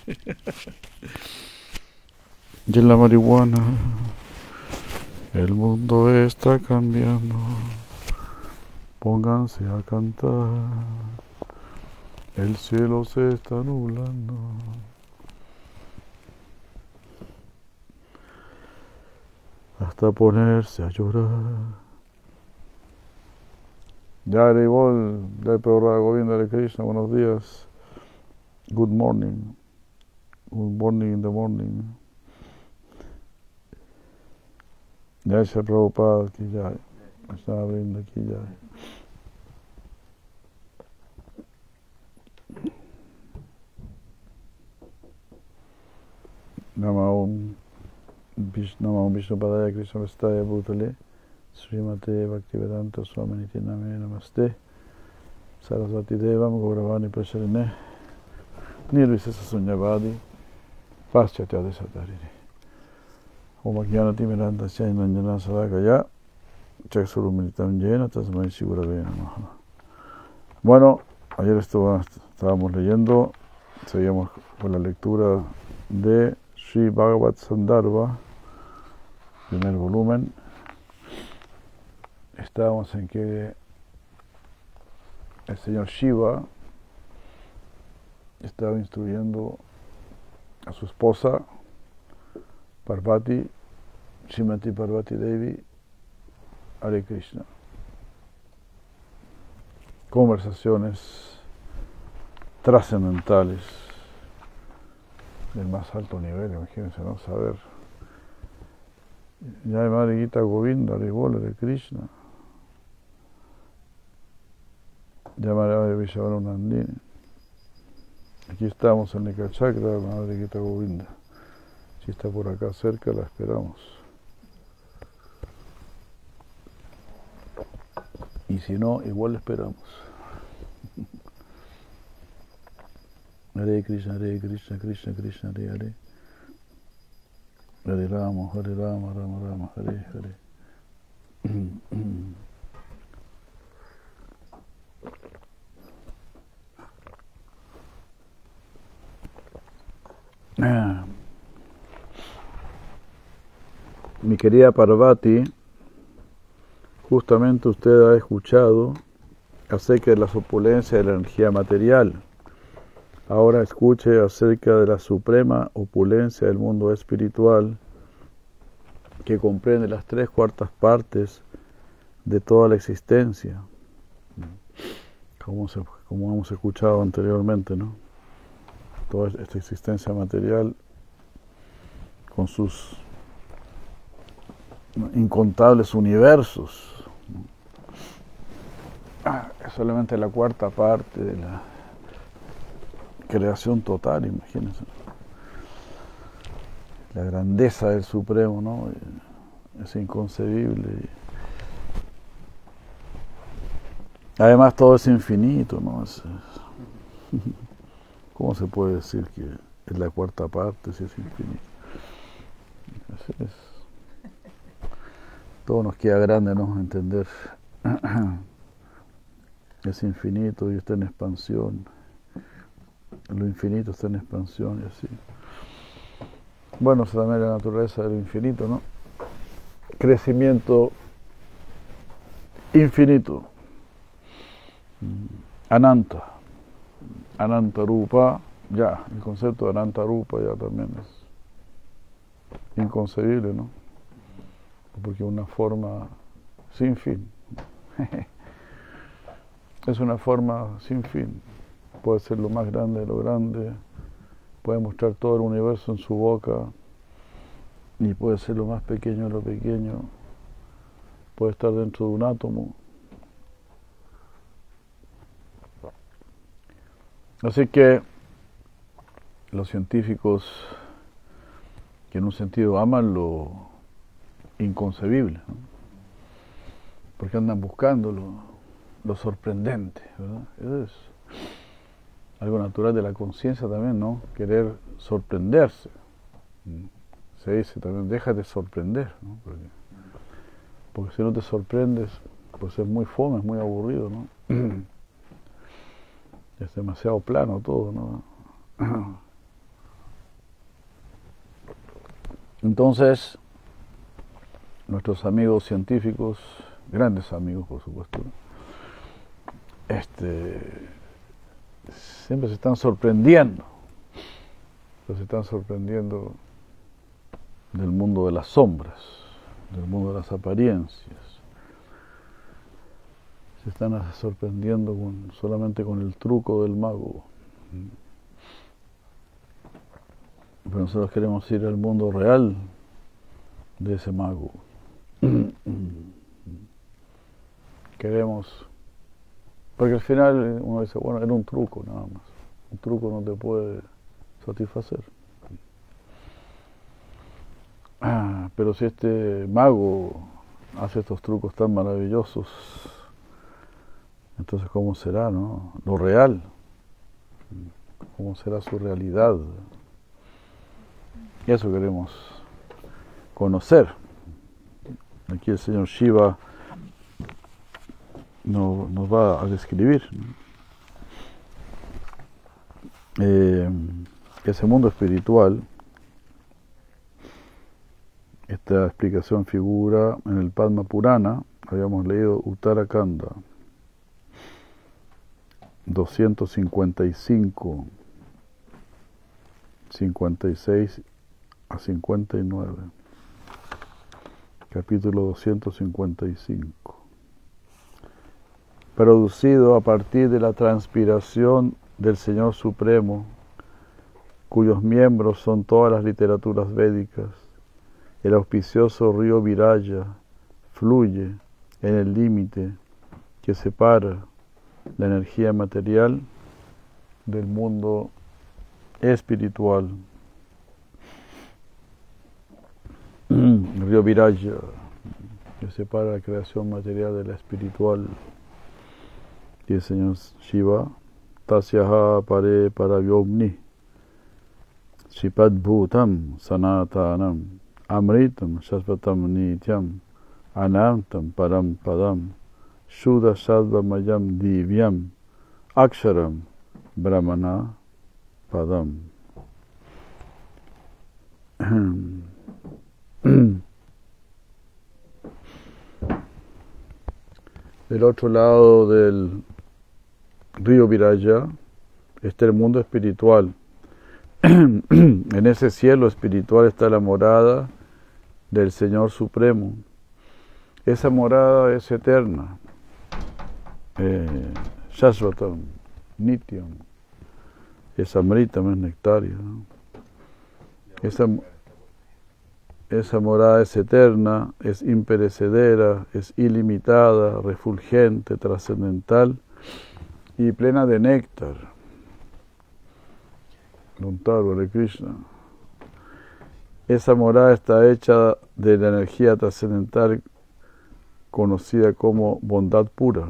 Y en la marihuana, el mundo está cambiando. Pónganse a cantar. El cielo se está nublando. Hasta ponerse a llorar. Jai Bol, Jai Prabhupada Govinda de Krishna, buenos días. Good morning. Good morning in the morning. Jai Shri Prabhupada ki jai. Krishna Vrinda ki jai. Namo Vishnu Padaya Krishna Vastaya Bhutale Srimate Bhaktivedanta Swaminiti Name Namaste Saraswati Devam Gauravani Prasharine Nirvisesa Sunyavadi Paschatya Desatarini Om Jnanati Miranda Chainanjana Sadakaya Chaksurumilitam Jena Tasmai Sigurave Namaha. Bueno, ayer estábamos leyendo, seguíamos con la lectura de Sri Bhagavad Sandarbha, primer volumen. Estábamos en que el señor Shiva estaba instruyendo a su esposa Parvati, Srimati Parvati Devi, Hare Krishna. Conversaciones trascendentales del más alto nivel, imagínense, ¿no? Saber. Ya de Madre Gita Govinda, Hare Bola de Krishna. Ya Madre Vishavana Nandini. Aquí estamos en Nekachakra, Madre Gita Govinda. Si está por acá cerca, la esperamos. Y si no, igual la esperamos. Hare Krishna, Krishna Krishna, Hare Hare. Hare Rama, Rama Rama, Hare Hare. Mi querida Parvati, justamente usted ha escuchado acerca de las opulencias de la energía material. Ahora escuche acerca de la suprema opulencia del mundo espiritual, que comprende las 3/4 partes de toda la existencia, como hemos escuchado anteriormente, ¿no? Toda esta existencia material con sus incontables universos, es solamente la 4/4 parte de la creación total, imagínense. La grandeza del Supremo, ¿no? Es inconcebible. Además, todo es infinito, ¿no? ¿Cómo se puede decir que es la 4/4 parte si es infinito? Así es. Todo nos queda grande, ¿no? Entender. Es infinito y está en expansión. Lo infinito está en expansión y así. Bueno, esa también es la naturaleza del infinito, ¿no? Crecimiento infinito. Ananta. Ananta Rupa, ya, el concepto de Ananta Rupa ya también es inconcebible, ¿no? Porque es una forma sin fin. Es una forma sin fin. Puede ser lo más grande de lo grande, puede mostrar todo el universo en su boca, y puede ser lo más pequeño de lo pequeño, puede estar dentro de un átomo. Así que los científicos, que en un sentido aman lo inconcebible, ¿no? Porque andan buscando lo sorprendente, ¿verdad? Eso es algo natural de la conciencia también, ¿no? Querer sorprenderse. Se dice también, déjate sorprender, ¿no? Porque si no te sorprendes, pues es muy fome, es muy aburrido, ¿no? Es demasiado plano todo, ¿no? Entonces, nuestros amigos científicos, grandes amigos por supuesto, siempre se están sorprendiendo del mundo de las sombras, del mundo de las apariencias. Se están sorprendiendo solamente con el truco del mago. Pero nosotros queremos ir al mundo real de ese mago. Queremos, porque al final uno dice, bueno, era un truco nada más. Un truco no te puede satisfacer. Pero si este mago hace estos trucos tan maravillosos, entonces ¿cómo será, no? Lo real. ¿Cómo será su realidad? Y eso queremos conocer. Aquí el señor Shiva nos va a describir ese mundo espiritual. Esta explicación figura en el Padma Purana, habíamos leído Uttarakanda 255, 56 a 59, capítulo 255. Producido a partir de la transpiración del Señor Supremo, cuyos miembros son todas las literaturas védicas, el auspicioso río Viraya fluye en el límite que separa la energía material del mundo espiritual. El río Viraya que separa la creación material de la espiritual. Y el señor Shiva, Tasyaha pare paravyomni, Shipad-bhutam sanatanam, Amritam shasvatam nityam, Anantam param padam, Shuddha Sattvamayam divyam, Aksharam brahmana padam. Del otro lado del río Viraya está el mundo espiritual. En ese cielo espiritual está la morada del Señor Supremo. Esa morada es eterna. Shashvatam, Nityam. Es Amritam, es nectario, ¿no? Esa morada es eterna, es imperecedera, es ilimitada, refulgente, trascendental y plena de néctar. Lontaro de Krishna. Esa morada está hecha de la energía trascendental conocida como bondad pura.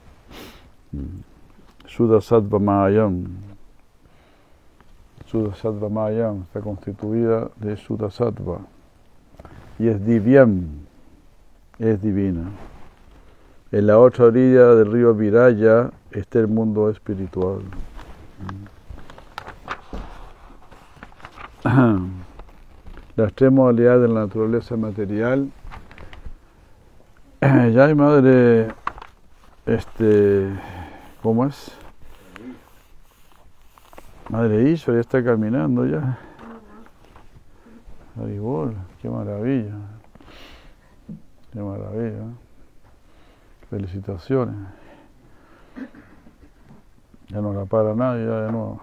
Shuddha Sattva Mayam. Shuddha Sattva Mayam está constituida de Shuddha Sattva. Y es divyam, es divina. En la otra orilla del río Viraya está el mundo espiritual. Las tres modalidades de la naturaleza material. Ya hay madre, ¿cómo es? Madre Ishvara ya está caminando ya. Haribol, qué maravilla. Qué maravilla. Felicitaciones. Ya no la para nadie, ya de nuevo.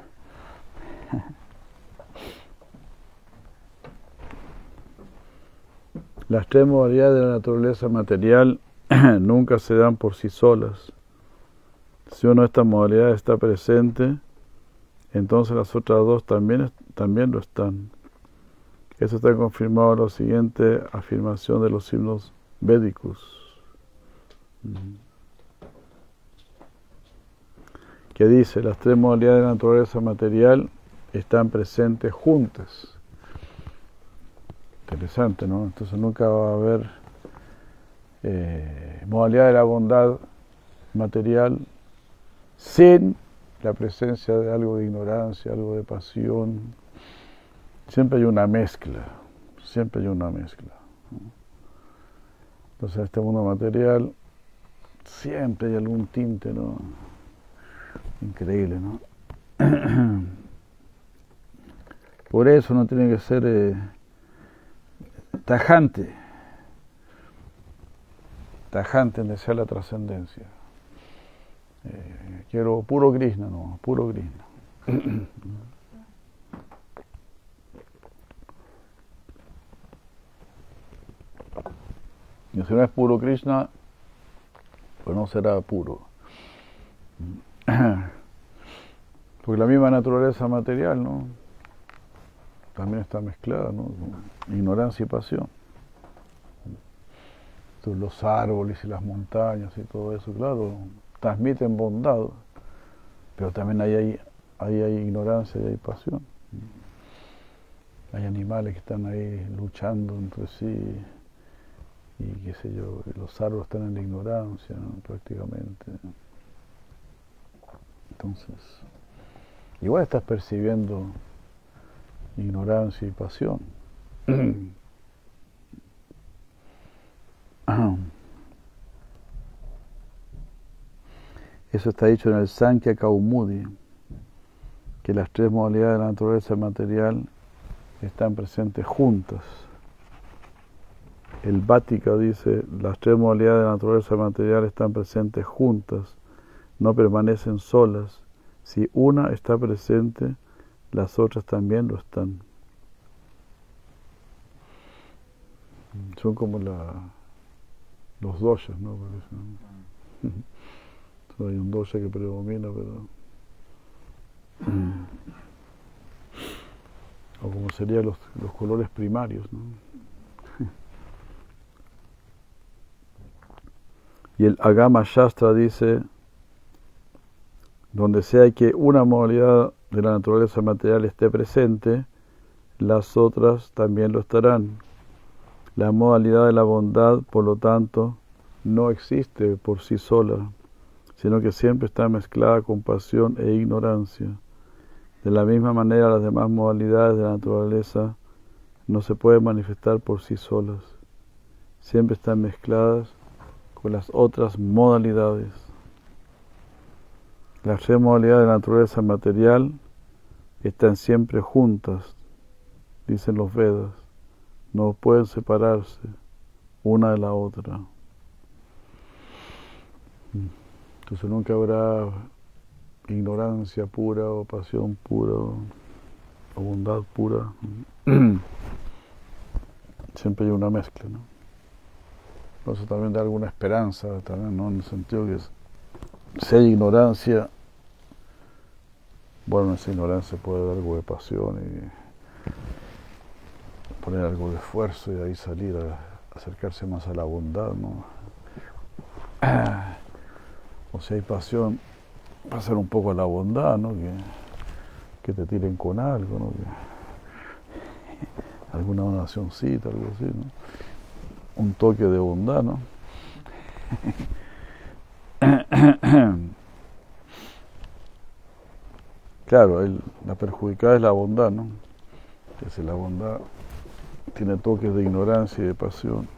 Las tres modalidades de la naturaleza material nunca se dan por sí solas. Si una de estas modalidades está presente, entonces las otras dos también lo están. Eso está confirmado en la siguiente afirmación de los himnos védicos, que dice: las tres modalidades de la naturaleza material están presentes juntas. Interesante, ¿no? Entonces nunca va a haber modalidad de la bondad material sin la presencia de algo de ignorancia, algo de pasión. Siempre hay una mezcla, siempre hay una mezcla. Entonces en este mundo material siempre hay algún tinte, ¿no? Increíble, ¿no? Por eso uno tiene que ser tajante en desear la trascendencia. Quiero puro Krishna, no, puro Krishna. Y si no es puro Krishna, pues no será puro. Porque la misma naturaleza material, ¿no? También está mezclada, ¿no? Con ignorancia y pasión. Entonces, los árboles y las montañas y todo eso, claro, transmiten bondad, pero también ahí hay ignorancia y hay pasión. Hay animales que están ahí luchando entre sí y qué sé yo, los árboles están en la ignorancia, ¿no? Prácticamente. Entonces, igual estás percibiendo ignorancia y pasión. Eso está dicho en el Sankhya Kaumudi, que las tres modalidades de la naturaleza material están presentes juntas. El Vática dice, las tres modalidades de la naturaleza material están presentes juntas, no permanecen solas. Si una está presente, las otras también lo están. Son como los doshas, ¿no? Hay un dosha que predomina, pero... o como serían los colores primarios, ¿no? Y el Agama Shastra dice, donde sea que una modalidad de la naturaleza material esté presente, las otras también lo estarán. La modalidad de la bondad, por lo tanto, no existe por sí sola, sino que siempre está mezclada con pasión e ignorancia. De la misma manera, las demás modalidades de la naturaleza no se pueden manifestar por sí solas. Siempre están mezcladas con las otras modalidades. Las tres modalidades de la naturaleza material están siempre juntas, dicen los Vedas. No pueden separarse una de la otra. Entonces nunca habrá ignorancia pura o pasión pura o bondad pura. Siempre hay una mezcla, ¿no? Eso también da alguna esperanza, también, ¿no? En el sentido que si hay ignorancia, bueno, en esa ignorancia puede haber algo de pasión y poner algo de esfuerzo y de ahí salir a acercarse más a la bondad, ¿no? O si hay pasión, pasar un poco a la bondad, ¿no? Que te tiren con algo, ¿no? Alguna donacioncita, algo así, ¿no? Un toque de bondad, ¿no? Claro, la perjudicada es la bondad, ¿no? Que si la bondad tiene toques de ignorancia y de pasión.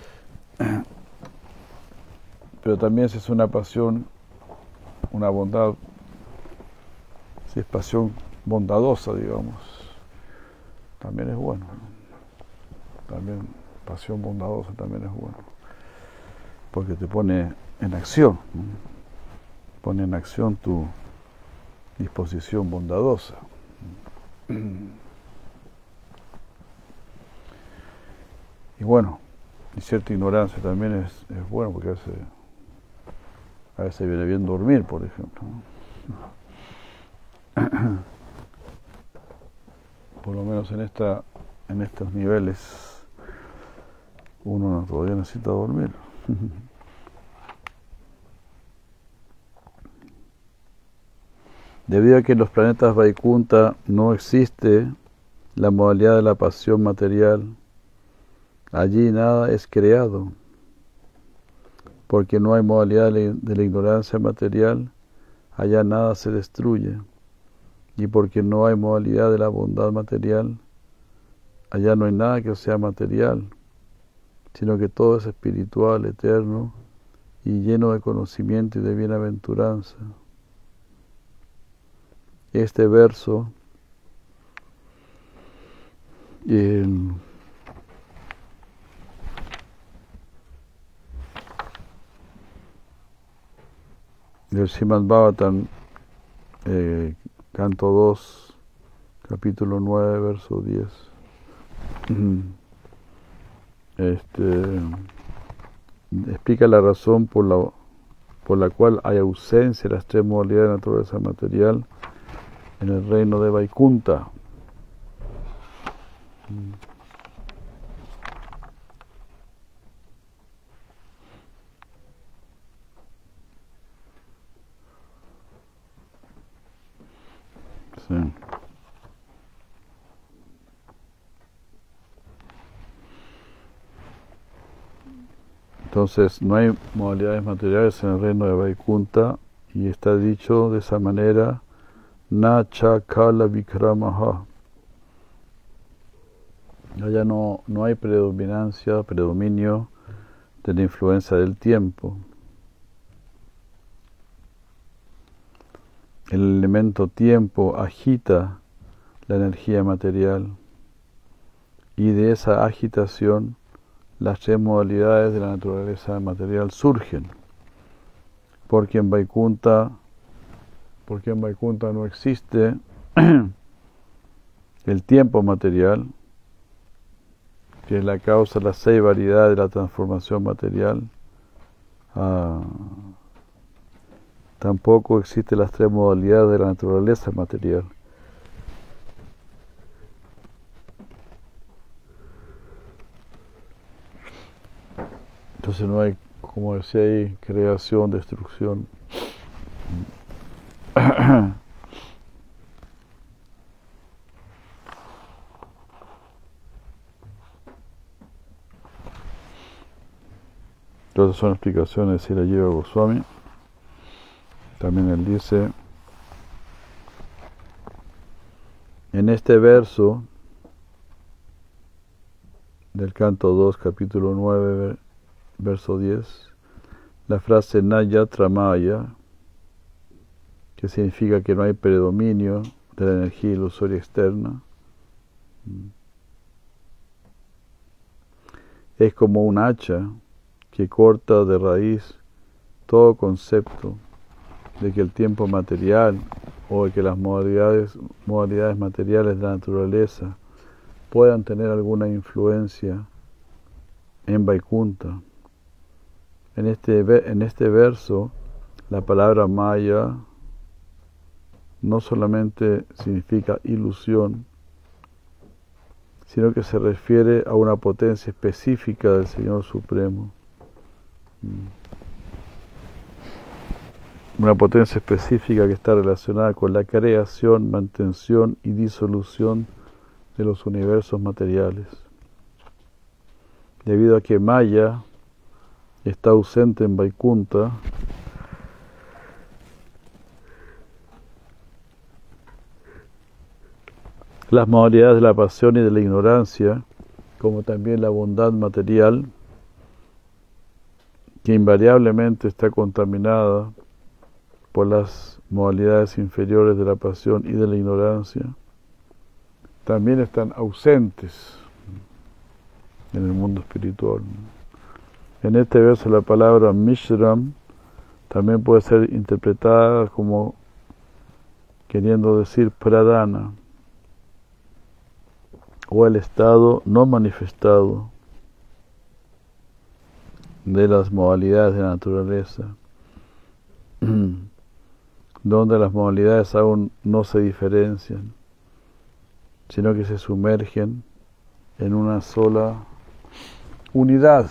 Pero también si es una pasión, una bondad, si es pasión bondadosa, digamos, también es bueno, ¿no? También pasión bondadosa también es bueno, porque te pone en acción, ¿no? Pone en acción tu disposición bondadosa. Y bueno, y cierta ignorancia también es bueno, porque a veces viene bien dormir, por ejemplo, ¿no? Por lo menos en estos niveles uno todavía necesita dormir. Debido a que en los planetas Vaikunta no existe la modalidad de la pasión material, allí nada es creado. Porque no hay modalidad de la ignorancia material, allá nada se destruye. Y porque no hay modalidad de la bondad material, allá no hay nada que sea material, sino que todo es espiritual, eterno y lleno de conocimiento y de bienaventuranza. Este verso del Srimad Bhagavatam, canto 2, capítulo 9, verso 10. Explica la razón por la cual hay ausencia de las tres modalidades de naturaleza material en el reino de Vaikunta. Sí. Entonces, no hay modalidades materiales en el reino de Vaikunta, y está dicho de esa manera: Na cha kala vikramaha. Allá no hay predominio de la influencia del tiempo. El elemento tiempo agita la energía material, y de esa agitación las tres modalidades de la naturaleza material surgen, porque en Vaikunta no existe el tiempo material, que es la causa de las 6 variedades de la transformación material. Tampoco existen las 3 modalidades de la naturaleza material. Entonces no hay, como decía ahí, creación, destrucción. Entonces son explicaciones de Srila Jiva Goswami. También él dice, en este verso del canto 2, capítulo 9, verso 10, la frase Nayatra Maya, que significa que no hay predominio de la energía ilusoria externa, es como un hacha que corta de raíz todo concepto de que el tiempo material o de que las modalidades materiales de la naturaleza puedan tener alguna influencia en Vaikunta. En este verso, la palabra Maya no solamente significa ilusión, sino que se refiere a una potencia específica del Señor Supremo. Una potencia específica que está relacionada con la creación, mantención y disolución de los universos materiales. Debido a que Maya está ausente en Vaikunta, las modalidades de la pasión y de la ignorancia, como también la bondad material, que invariablemente está contaminada por las modalidades inferiores de la pasión y de la ignorancia, también están ausentes en el mundo espiritual. En este verso la palabra Mishram también puede ser interpretada como queriendo decir pradana, o el estado no manifestado de las modalidades de la naturaleza, donde las modalidades aún no se diferencian, sino que se sumergen en una sola unidad.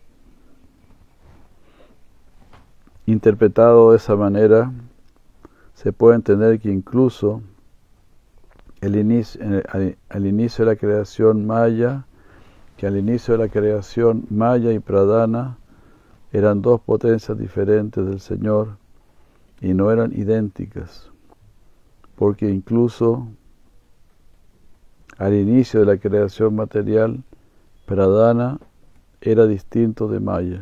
Interpretado de esa manera, se puede entender que incluso al inicio de la creación maya, Maya y Pradana eran dos potencias diferentes del Señor y no eran idénticas, porque incluso al inicio de la creación material, Pradana era distinto de Maya.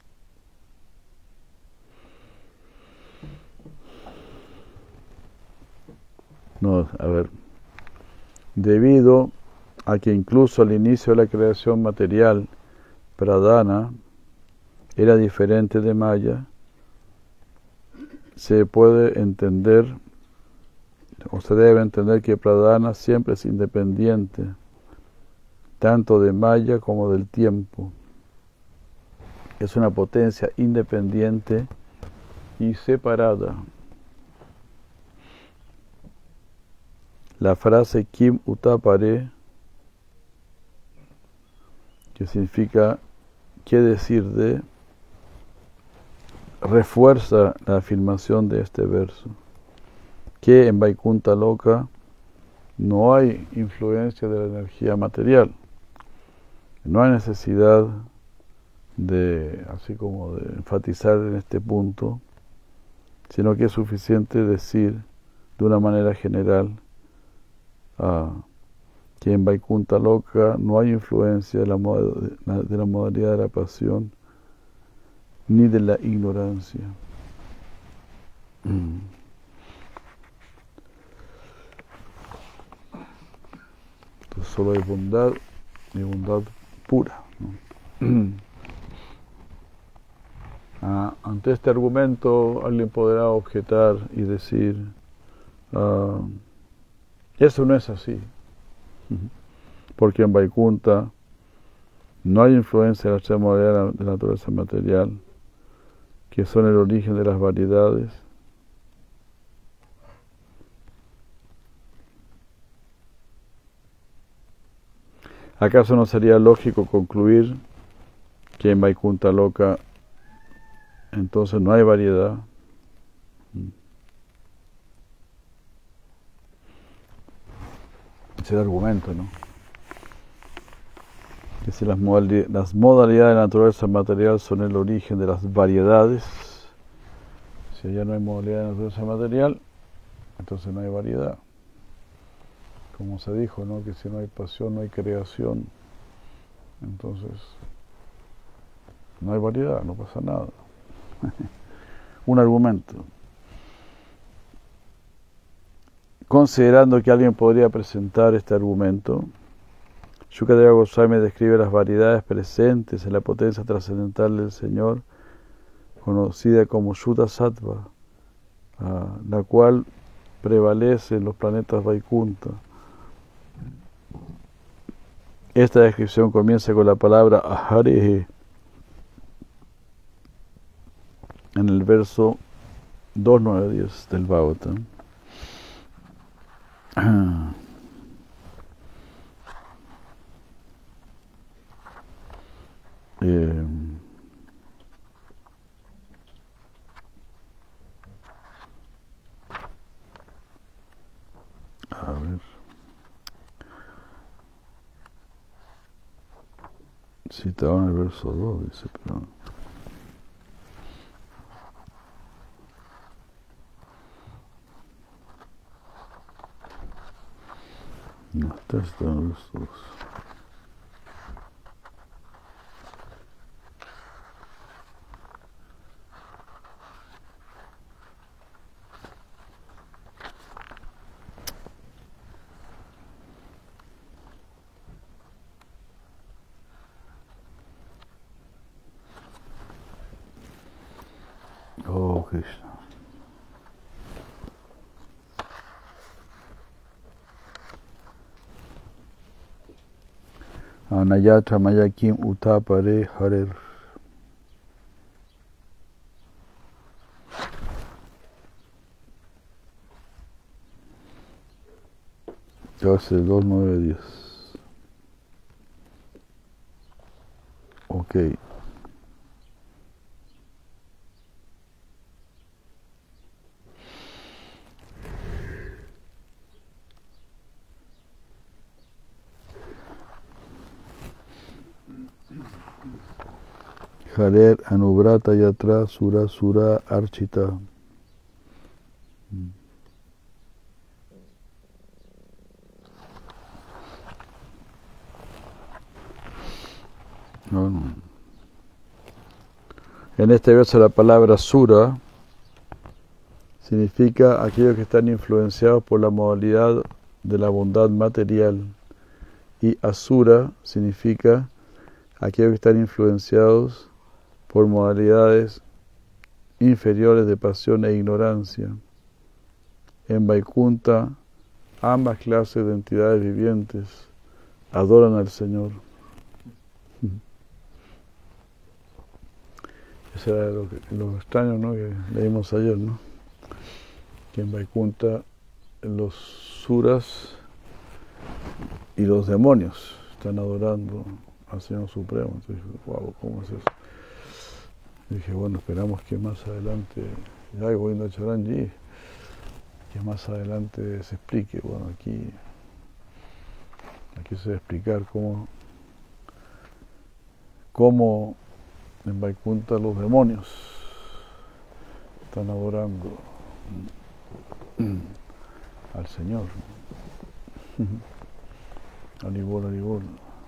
No, a ver. Debido a que incluso al inicio de la creación material, Pradana era diferente de Maya, se puede entender, o se debe entender que Pradana siempre es independiente, tanto de Maya como del tiempo. Es una potencia independiente y separada. La frase Kim Utapare, que significa qué decir de, refuerza la afirmación de este verso, que en Vaikuntha Loka no hay influencia de la energía material. No hay necesidad de, así como de enfatizar en este punto, sino que es suficiente decir de una manera general que en Vaikuntha Loka no hay influencia de la modalidad de la pasión ni de la ignorancia. Entonces solo hay bondad y bondad pura, ¿no? Ante este argumento alguien podrá objetar y decir eso no es así, porque en Vaikuntha no hay influencia de la tres modalidades de la naturaleza material, que son el origen de las variedades. ¿Acaso no sería lógico concluir que en Vaikuntha Loka entonces no hay variedad? Ese es el argumento, ¿no? Que si las modalidades de la naturaleza material son el origen de las variedades, si allá no hay modalidad de la naturaleza material, entonces no hay variedad. Como se dijo, ¿no? Que si no hay pasión, no hay creación. Entonces, no hay variedad, no pasa nada. Un argumento. Considerando que alguien podría presentar este argumento, Shukadeva Goswami describe las variedades presentes en la potencia trascendental del Señor, conocida como Shuddha Sattva, la cual prevalece en los planetas Vaikuntha. Esta descripción comienza con la palabra Ahare en el verso 2.9.10 del Bhagavatam. A ver. Citado en el verso 2, dice, pero no está citado en el verso 2. Oh, Krishna. Anayatra Mayakim Utapare Harer. Clase 2.9.10. Ok. Harer Anubrata Yatra Sura Sura Archita. En este verso la palabra Sura significa aquellos que están influenciados por la modalidad de la bondad material, y Asura significa aquellos que están influenciados por modalidades inferiores de pasión e ignorancia. En Vaikunta, ambas clases de entidades vivientes adoran al Señor. Eso era lo extraño, ¿no?, que leímos ayer, ¿no?, que en Vaikunta los suras y los demonios están adorando al Señor Supremo. Entonces, wow, ¿cómo es eso? Y dije, bueno, esperamos que más adelante, ya Govinda Charanji, que más adelante se explique. Bueno, aquí se va a explicar cómo en Vaikunta los demonios están adorando al Señor. Alibol, alibol.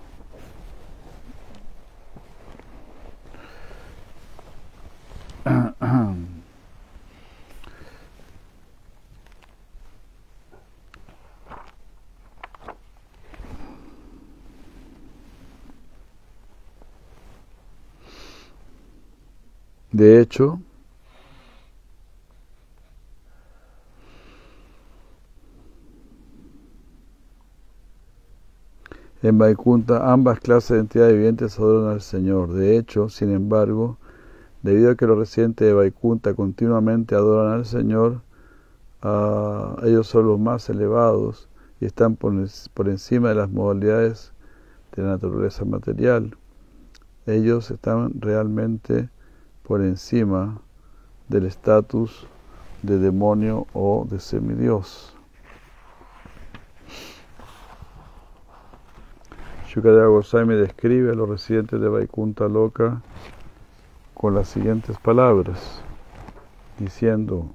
De hecho, en Vaikunta ambas clases de entidades vivientes adoran al Señor. De hecho, sin embargo, debido a que los residentes de Vaikunta continuamente adoran al Señor, ellos son los más elevados y están por encima de las modalidades de la naturaleza material. Ellos están realmente por encima del estatus de demonio o de semidios. Shukadeva Goswami describe a los residentes de Vaikunta Loka con las siguientes palabras, diciendo,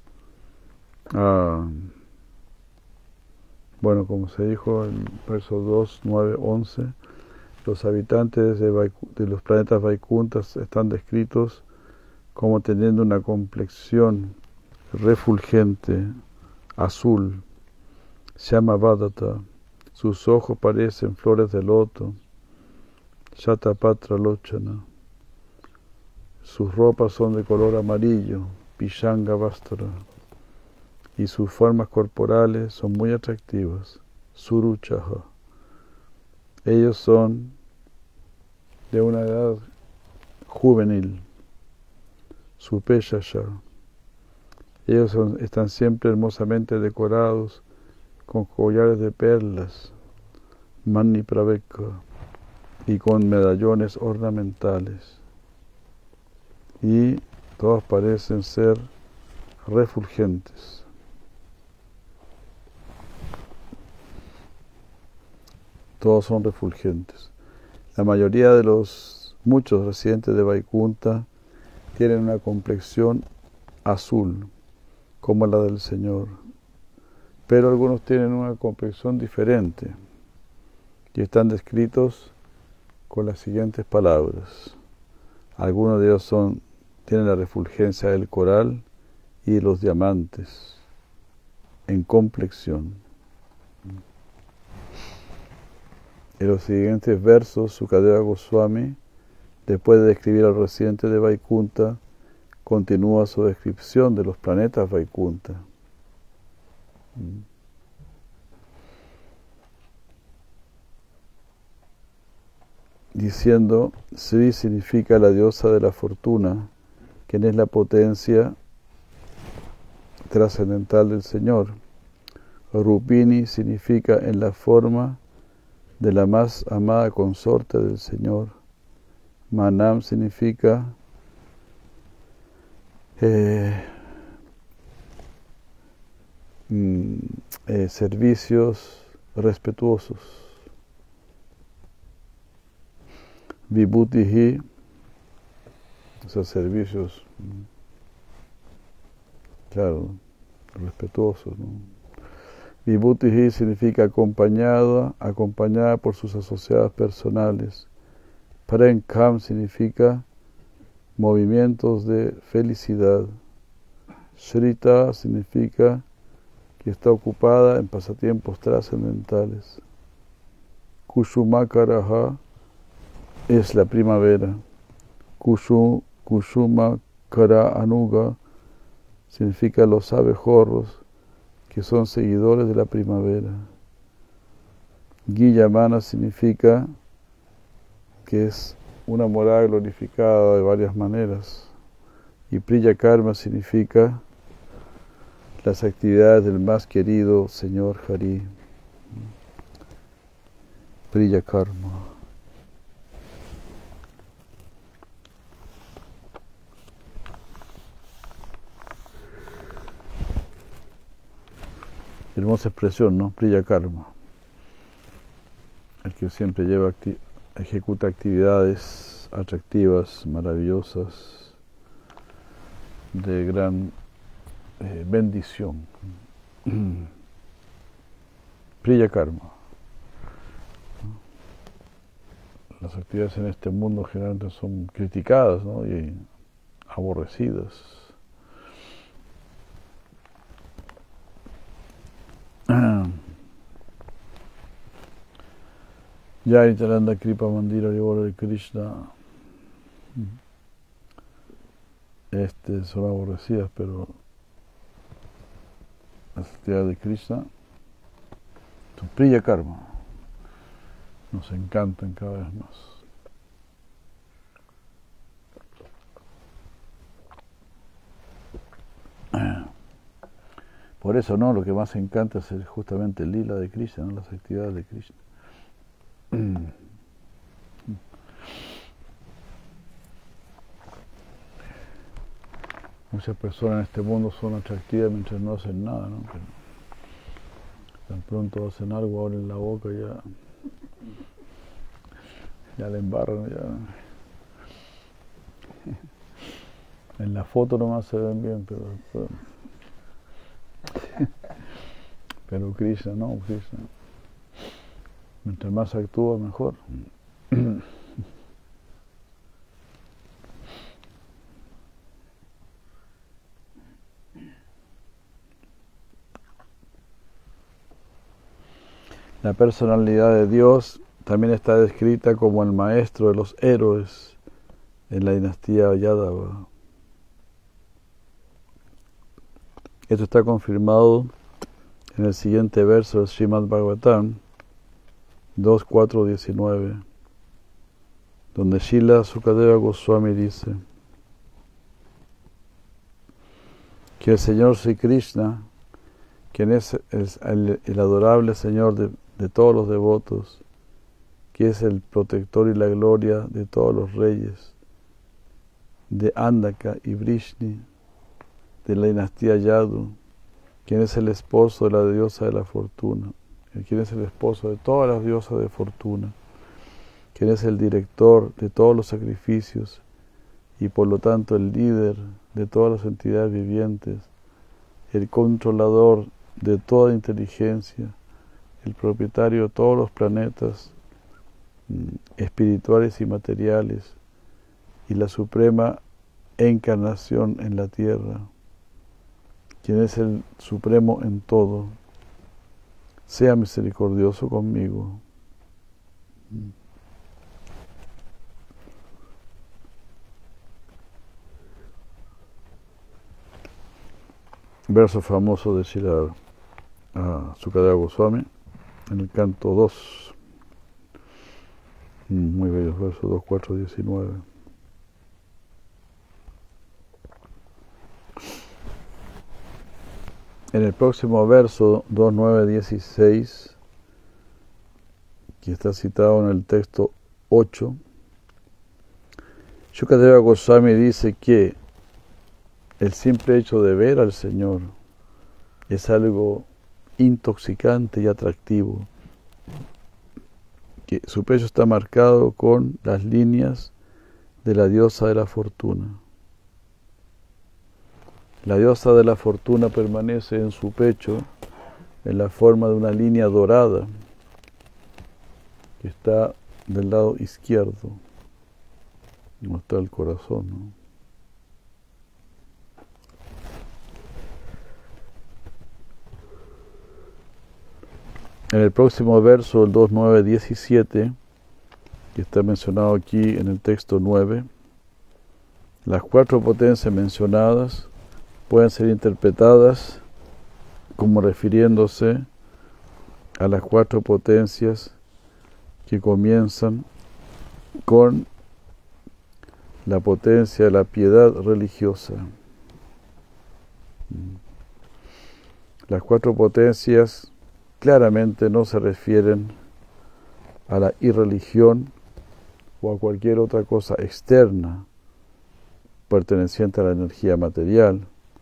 bueno, como se dijo en versos 2, 9, 11, los habitantes de los planetas Vaikuntas están descritos como teniendo una complexión refulgente, azul, Shyamavadata. Sus ojos parecen flores de loto, Shatapatra Lochana. Sus ropas son de color amarillo, Pishanga Vastra. Y sus formas corporales son muy atractivas, Suruchaha. Ellos son de una edad juvenil, Supeshasha. Ellos están siempre hermosamente decorados con collares de perlas, Mani Praveka, y con medallones ornamentales. Y todos parecen ser refulgentes. Todos son refulgentes. La mayoría de muchos residentes de Vaikunta tienen una complexión azul, como la del Señor. Pero algunos tienen una complexión diferente y están descritos con las siguientes palabras. Algunos de ellos tienen la refulgencia del coral y de los diamantes en complexión. En los siguientes versos, Sukadeva Goswami, después de describir a los residentes de Vaikunta, continúa su descripción de los planetas Vaikunta. Diciendo, Sri significa la diosa de la fortuna, quien es la potencia trascendental del Señor. Rupini significa en la forma de la más amada consorte del Señor. Manam significa servicios respetuosos. Vibhutihi esos servicios, claro, respetuosos, ¿no? Vibhutihi significa acompañada por sus asociadas personales. Prenkam significa movimientos de felicidad. Shrita significa que está ocupada en pasatiempos trascendentales. Kushumakaraha es la primavera. Kushumakara Anuga significa los abejorros que son seguidores de la primavera. Guillamana significa que es una morada glorificada de varias maneras. Y Priya Karma significa las actividades del más querido Señor Hari. Priya Karma. Hermosa expresión, ¿no? Priya Karma. El que siempre ejecuta actividades atractivas, maravillosas, de gran bendición. Priya Karma. Las actividades en este mundo generalmente son criticadas, ¿no? Y aborrecidas. Jai Nityānanda Kripa Mandira Haribola de Krishna. Son aborrecidas, pero las actividades de Krishna son Priya Karma. Nos encantan cada vez más. Por eso, ¿no? Lo que más encanta es justamente el lila de Krishna, ¿no? Las actividades de Krishna. Muchas personas en este mundo son atractivas mientras no hacen nada, ¿no? Pero tan pronto hacen algo, abren la boca y ya le embarran, ya. En la foto nomás se ven bien, pero Krishna no, Krishna. Mientras más actúa, mejor. La personalidad de Dios también está descrita como el maestro de los héroes en la dinastía Yadava. Esto está confirmado en el siguiente verso del Srimad Bhagavatam 2.4.19, donde Srila Sukadeva Goswami dice que el Señor Sri Krishna, quien es el adorable Señor de todos los devotos, que es el protector y la gloria de todos los reyes, de Andaka y Vrishni, de la dinastía Yadu, quien es el esposo de la diosa de la fortuna, quien es el esposo de todas las diosas de fortuna, quien es el director de todos los sacrificios y por lo tanto el líder de todas las entidades vivientes, el controlador de toda inteligencia, el propietario de todos los planetas espirituales y materiales y la suprema encarnación en la tierra, quien es el supremo en todo, sea misericordioso conmigo. Verso famoso de Srila Sukadeva Goswami en el canto 2. Muy bellos versos 2.4.19. En el próximo verso 2.9.16, que está citado en el texto 8, Sukadeva Goswami dice que el simple hecho de ver al Señor es algo intoxicante y atractivo, que su pecho está marcado con las líneas de la diosa de la fortuna. La diosa de la fortuna permanece en su pecho en la forma de una línea dorada que está del lado izquierdo, donde está el corazón, ¿no? En el próximo verso, el 2.9.17, que está mencionado aquí en el texto 9, las cuatro potencias mencionadas pueden ser interpretadas como refiriéndose a las cuatro potencias que comienzan con la potencia de la piedad religiosa. Las cuatro potencias claramente no se refieren a la irreligión o a cualquier otra cosa externa perteneciente a la energía material.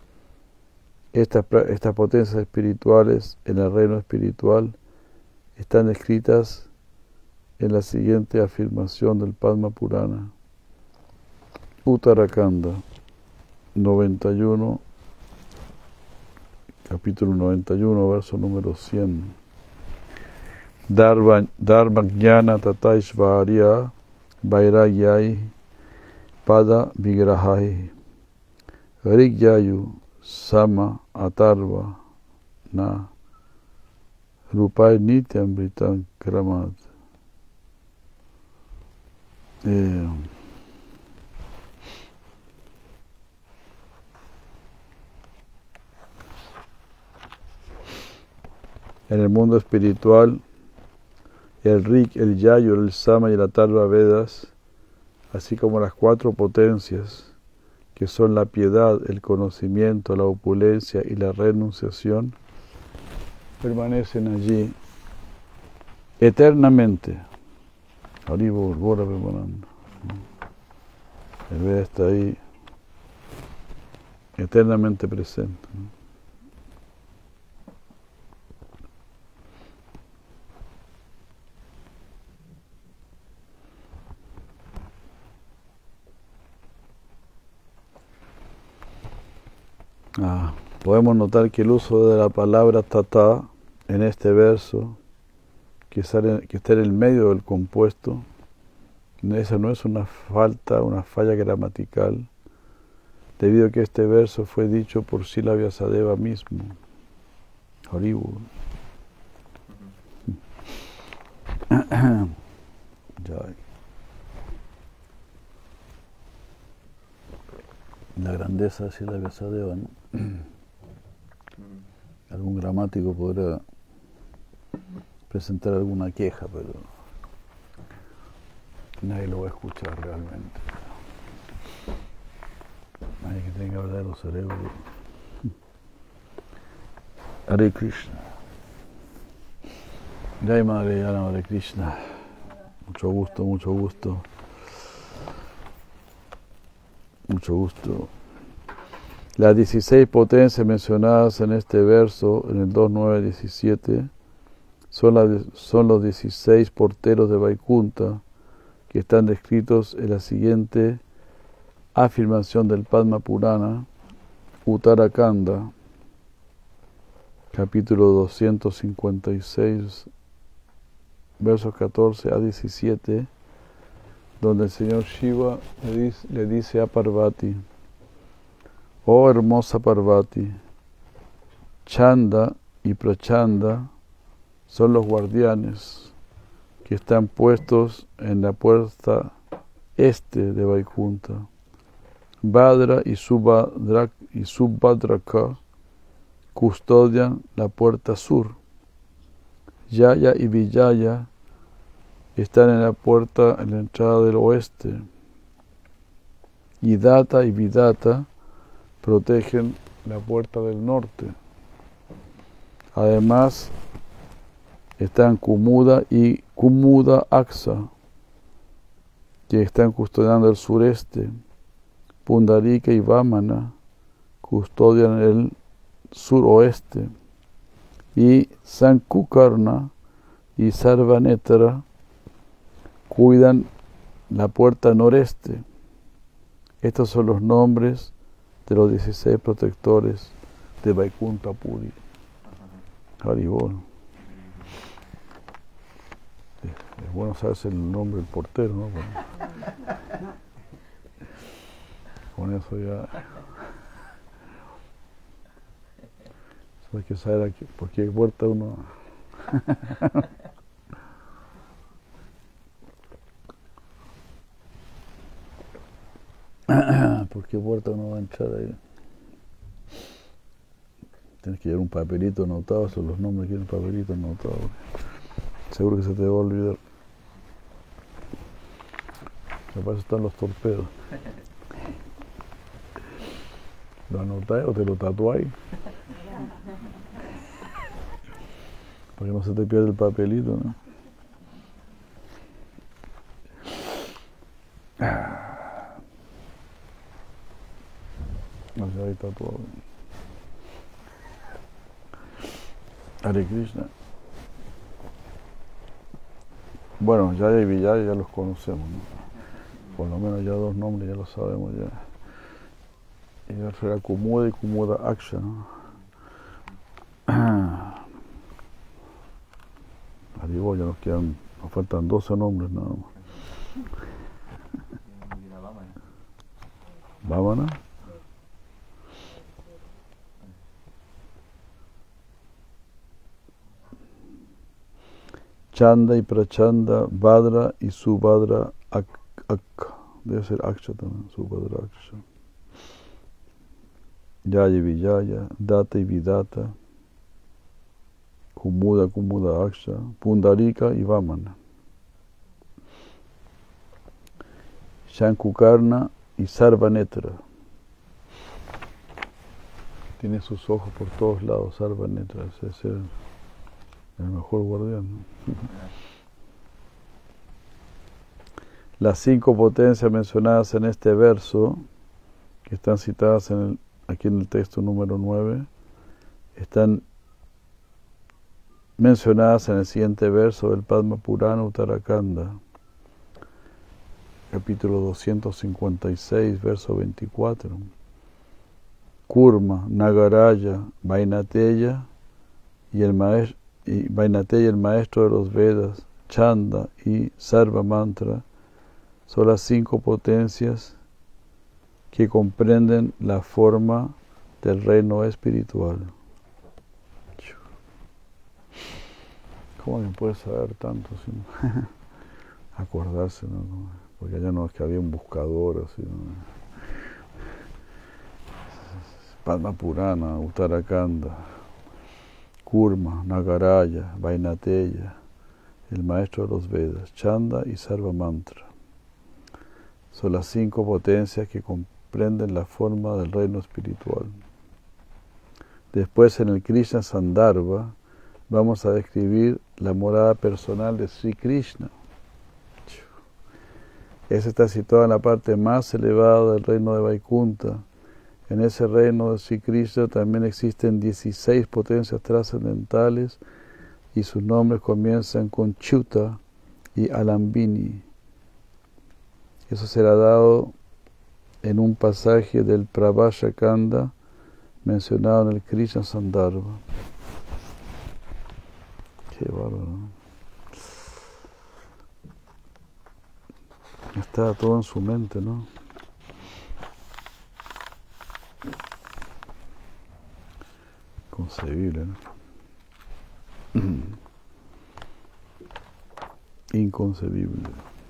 Estas potencias espirituales en el reino espiritual están descritas en la siguiente afirmación del Padma Purana. Uttarakanda 91, capítulo 91, verso número 100. Dharma jnana tataishvarya vairagyai pada vigrahai rigyayu sama atarva na rupai nityam britam kramat. En el mundo espiritual, el Rig, el Yayu, el Sama y el Atharva Vedas, así como las cuatro potencias, que son la piedad, el conocimiento, la opulencia y la renunciación, permanecen allí eternamente. El Veda está ahí eternamente presente. Podemos notar que el uso de la palabra tata en este verso, que está en el medio del compuesto, esa no es una falla gramatical, debido a que este verso fue dicho por Srila Vyasadeva mismo. Haribol. La grandeza de Srila Vyasadeva, ¿no? Algún gramático podrá presentar alguna queja, pero nadie lo va a escuchar realmente. Nadie que tenga verdadero cerebro. Hare Krishna. Jai Madre Yana, Hare Krishna. Mucho gusto, mucho gusto. Mucho gusto. Las 16 potencias mencionadas en este verso, en el 2.9.17, son los 16 porteros de Vaikunta que están descritos en la siguiente afirmación del Padma Purana, Uttarakanda, capítulo 256, versos 14 a 17, donde el Señor Shiva le dice a Parvati: oh hermosa Parvati, Chanda y Prachanda son los guardianes que están puestos en la puerta este de Vaikunta. Bhadra y Subhadraka custodian la puerta sur. Yaya y Vijaya están en la entrada del oeste. Y Data y Vidata protegen la puerta del norte. Además, están Kumuda y Kumuda Aksa, que están custodiando el sureste. Pundarika y Vamana custodian el suroeste. Y Sankukarna y Sarvanetra cuidan la puerta noreste. Estos son los nombres de los 16 protectores de Vaikuntha Puri. Haribol. Es bueno saberse el nombre del portero, ¿no? Con eso ya... Hay que saber por qué puerta uno... ¿Por qué puerta uno va a entrar ahí? Tienes que llevar un papelito anotado, son los nombres que tienen papelito anotado. Seguro que se te va a olvidar. Para eso están los torpedos. ¿Lo anotáis o te lo tatuáis? Para que no se te pierda el papelito, ¿no? No sé, ahí está todo. Hare Krishna. Bueno, Jaya y Vijaya ya los conocemos, ¿no? Por lo menos ya dos nombres ya los sabemos ya. Y el otro era Kumuda y Kumuda Aksha, ¿no? Arriba ya nos faltan 12 nombres nada más. Vamana. Chanda y Prachanda, Badra y Subhadra Akka. Debe ser Aksha también, Subhadra Aksha. Jaya y Vijaya, Data y Vidata, Kumuda, Kumuda Aksha, Pundarika y Vamana. Shankukarna y Sarvanetra. Tiene sus ojos por todos lados, Sarvanetra, ese es el mejor guardián, ¿no? Las 5 potencias mencionadas en este verso, que están citadas aquí en el texto número 9, están mencionadas en el siguiente verso del Padma Purana Uttarakanda, capítulo 256, verso 24. Kurma, Nagaraya, Vainateya y el maestro de los Vedas, Chanda y Sarva Mantra, son las 5 potencias que comprenden la forma del reino espiritual. ¿Cómo me puede saber tanto sin acordarse, ¿no? Porque allá no es que había un buscador así, ¿no? Padma Purana, Uttarakanda, Kurma, Nagaraya, Vainateya, el maestro de los Vedas, Chanda y Sarva Mantra. Son las 5 potencias que comprenden la forma del reino espiritual. Después en el Krishna Sandarbha vamos a describir la morada personal de Sri Krishna. Esa está situada en la parte más elevada del reino de Vaikuntha. En ese reino de Sri Krishna también existen 16 potencias trascendentales y sus nombres comienzan con Chuta y Alambini. Eso será dado en un pasaje del Prabhasha Kanda mencionado en el Krishna Sandarbha. Qué bárbaro, ¿no? Está todo en su mente, ¿no? Inconcebible, ¿no? Inconcebible.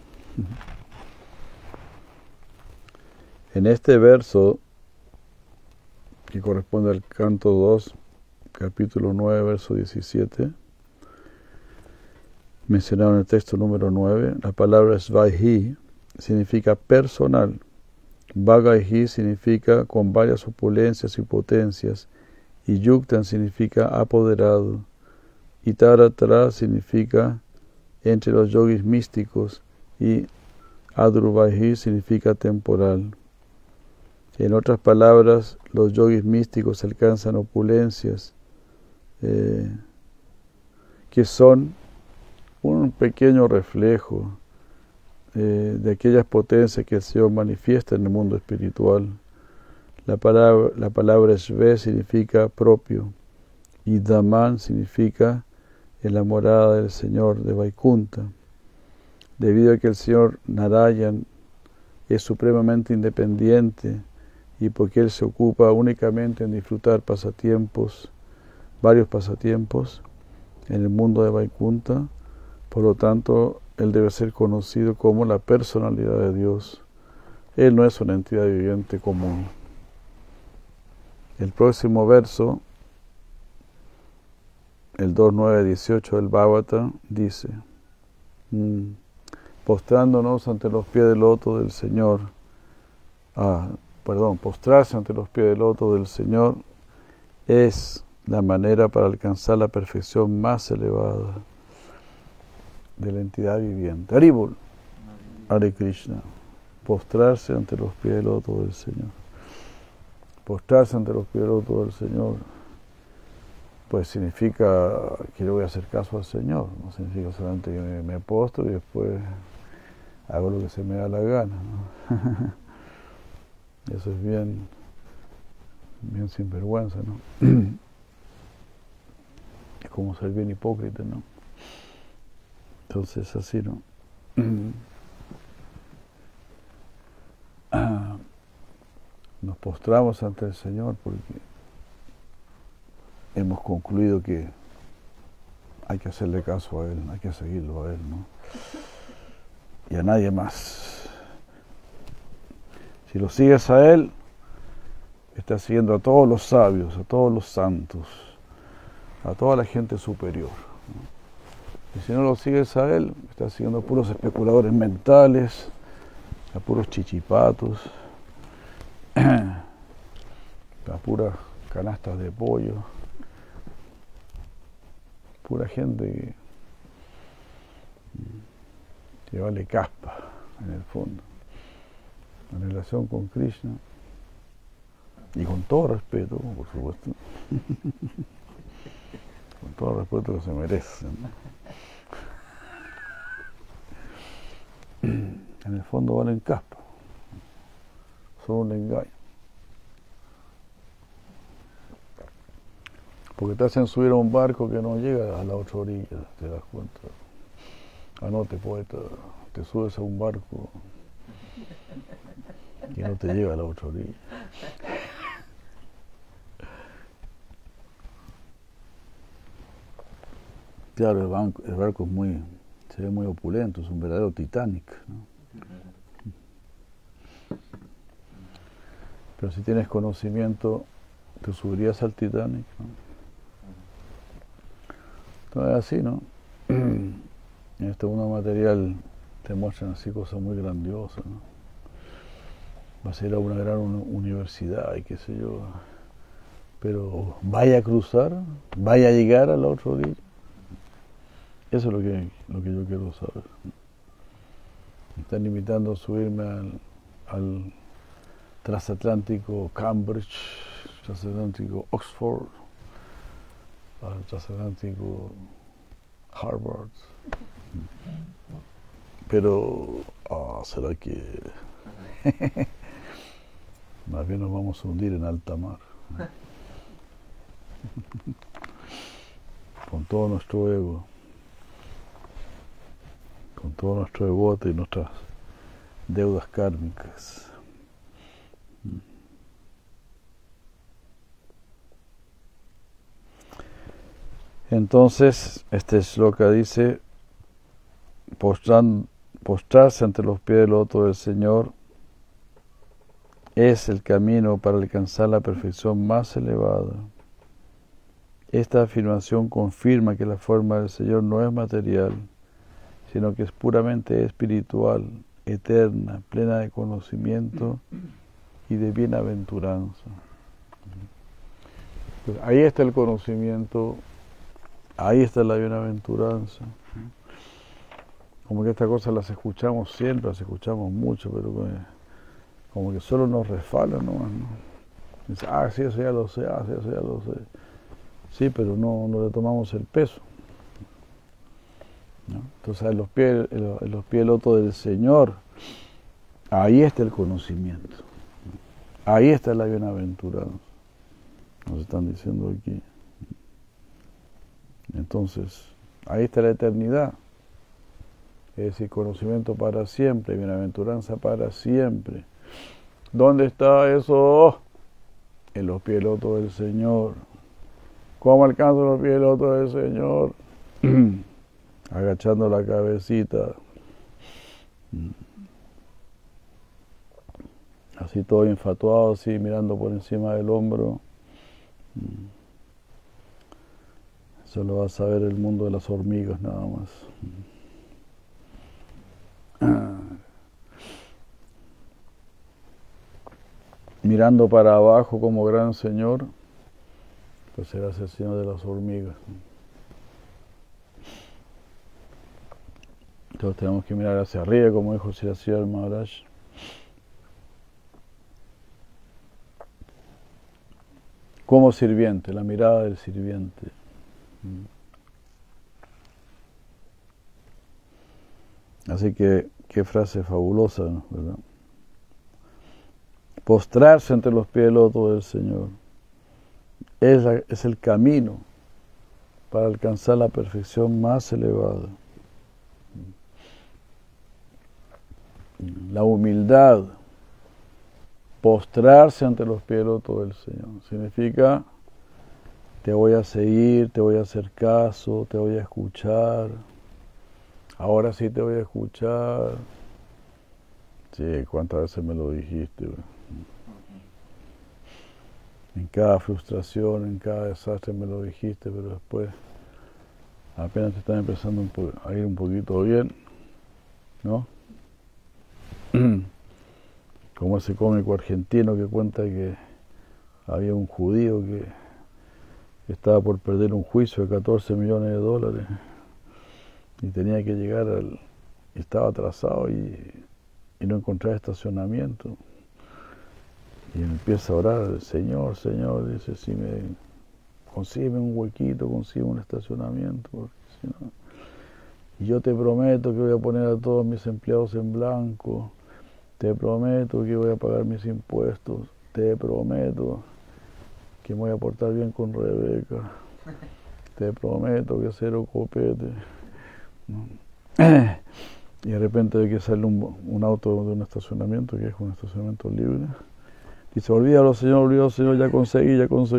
En este verso, que corresponde al canto 2, capítulo 9, verso 17, mencionado en el texto número 9, la palabra Svaihi significa personal, Bhagaihi significa con varias opulencias y potencias, y Yuktan significa apoderado, y Taratra significa entre los yogis místicos, y Adruvaihi significa temporal. En otras palabras, los yogis místicos alcanzan opulencias que son un pequeño reflejo de aquellas potencias que el Señor manifiesta en el mundo espiritual. La palabra Shve significa propio y Dhaman significa en la morada del Señor de Vaikunta. Debido a que el Señor Narayan es supremamente independiente y porque Él se ocupa únicamente en disfrutar pasatiempos, varios pasatiempos en el mundo de Vaikunta, por lo tanto, Él debe ser conocido como la personalidad de Dios. Él no es una entidad viviente común. El próximo verso, el 2.9.18 del Bhagavata, dice: postrándonos ante los pies del loto del Señor, postrarse ante los pies del loto del Señor es la manera para alcanzar la perfección más elevada de la entidad viviente. Haribol, Hare Krishna. Postrarse ante los pies del loto del Señor. Postrarse ante los pies del loto del Señor, pues significa que yo voy a hacer caso al Señor. No significa solamente que me postro y después hago lo que se me da la gana, ¿no? Eso es bien sinvergüenza, ¿no? Es como ser bien hipócrita, ¿no? Entonces así, ¿no? Nos postramos ante el Señor porque hemos concluido que hay que hacerle caso a Él, hay que seguirlo a Él, ¿no? Y a nadie más. Si lo sigues a Él, estás siguiendo a todos los sabios, a todos los santos, a toda la gente superior, ¿no? Y si no lo sigues a Él, estás siguiendo a puros especuladores mentales, a puros chichipatos, a puras canastas de pollo, pura gente que vale caspa en el fondo, en relación con Krishna, y con todo respeto, por supuesto, con todo el respeto que se merecen, ¿no? En el fondo valen caspa, son un engaño. Porque te hacen subir a un barco que no llega a la otra orilla, te das cuenta. Anote, poeta, te subes a un barco que no te lleva a la otra orilla. Claro, el barco se ve muy opulento, es un verdadero Titanic, ¿no? Pero si tienes conocimiento, te subirías al Titanic, ¿no? Entonces así, ¿no? En este mundo material te muestran así cosas muy grandiosas, ¿no? Vas a ir a una gran universidad y qué sé yo, pero vaya a cruzar, vaya a llegar a la otra orilla. Eso es lo que yo quiero saber. Me están invitando a subirme al transatlántico Cambridge, transatlántico Oxford, al transatlántico Harvard. Pero, ¿será que más bien nos vamos a hundir en alta mar? Con todo nuestro ego, con todo nuestro egote y nuestras deudas kármicas. Entonces, este shloka dice: postrarse ante los pies del loto del Señor es el camino para alcanzar la perfección más elevada. Esta afirmación confirma que la forma del Señor no es material, sino que es puramente espiritual, eterna, plena de conocimiento y de bienaventuranza. Pues ahí está el conocimiento, ahí está la bienaventuranza. Como que estas cosas las escuchamos siempre, las escuchamos mucho, pero como que solo nos resbalan nomás, ¿no? Dice, sí, eso ya lo sé, sí, eso ya lo sé. Sí, pero no le tomamos el peso. ¿no? Entonces en los pies del loto del Señor, ahí está el conocimiento, ahí está la bienaventuranza, nos están diciendo aquí. Entonces, ahí está la eternidad, es decir, conocimiento para siempre, bienaventuranza para siempre. ¿Dónde está eso? En los pies del loto del Señor. ¿Cómo alcanzo los pies del loto del Señor? Agachando la cabecita. Así todo enfatuado, así mirando por encima del hombro. Eso lo va a saber el mundo de las hormigas nada más. Mirando para abajo como gran Señor, pues serás el Señor de las hormigas. Entonces tenemos que mirar hacia arriba, como dijo Sri Sridhar Maharaj. Como sirviente, la mirada del sirviente. Así que, qué frase fabulosa, ¿no? ¿Verdad? Postrarse ante los pies del loto del Señor es el camino para alcanzar la perfección más elevada. La humildad, postrarse ante los pies del loto del Señor, significa te voy a seguir, te voy a hacer caso, te voy a escuchar. Ahora sí te voy a escuchar. Sí, ¿cuántas veces me lo dijiste? En cada frustración, en cada desastre me lo dijiste, pero después apenas te están empezando a ir un poquito bien, ¿no? Como ese cómico argentino que cuenta que había un judío que estaba por perder un juicio de $14 millones y tenía que llegar estaba atrasado y no encontraba estacionamiento. Y él empieza a orar, Señor, dice, si consígueme un huequito, consígueme un estacionamiento, porque si no, y yo te prometo que voy a poner a todos mis empleados en blanco, te prometo que voy a pagar mis impuestos, te prometo que me voy a portar bien con Rebeca, te prometo que cero copete. Y de repente hay que sale un auto de un estacionamiento, que es un estacionamiento libre. Dice, olvídalo Señor, ya conseguí.